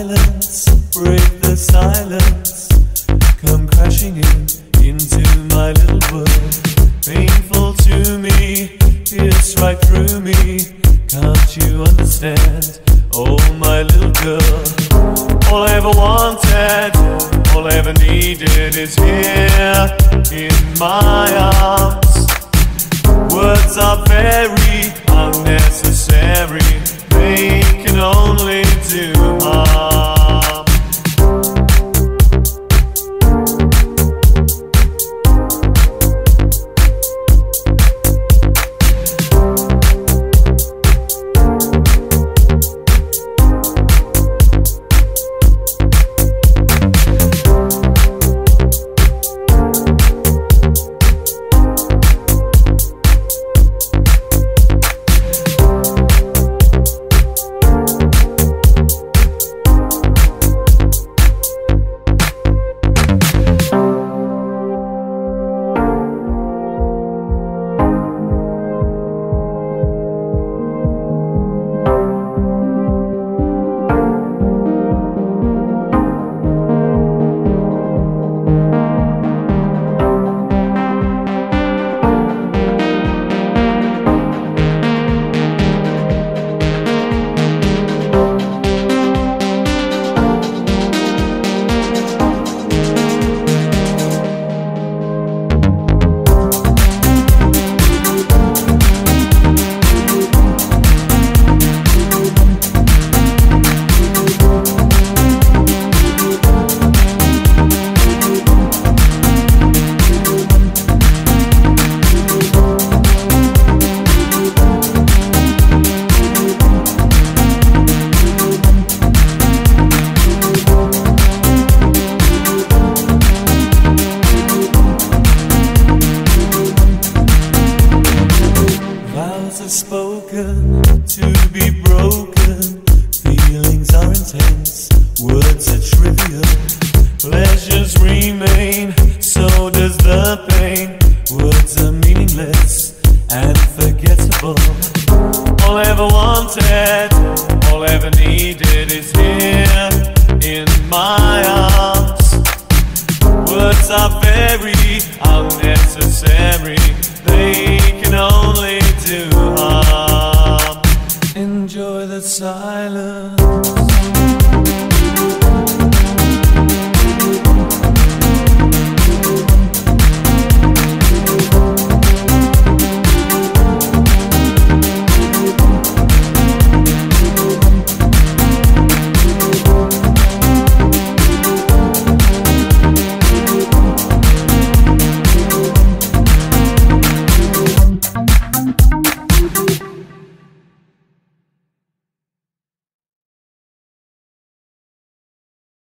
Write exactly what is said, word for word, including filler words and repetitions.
silence, break the silence. Come crashing in into my little world. Painful to me, it's right through me. Can't you understand? Oh, my little girl. All I ever wanted, all I ever needed is here in my arms. Words are very unnecessary. They can only do harm. Spoken to be broken, feelings are intense, words are trivial, pleasures remain, so does the pain. Words are meaningless and forgettable. All I ever wanted, all I ever needed is here in my arms. Words are very unnecessary. They can only do harm. Enjoy the silence.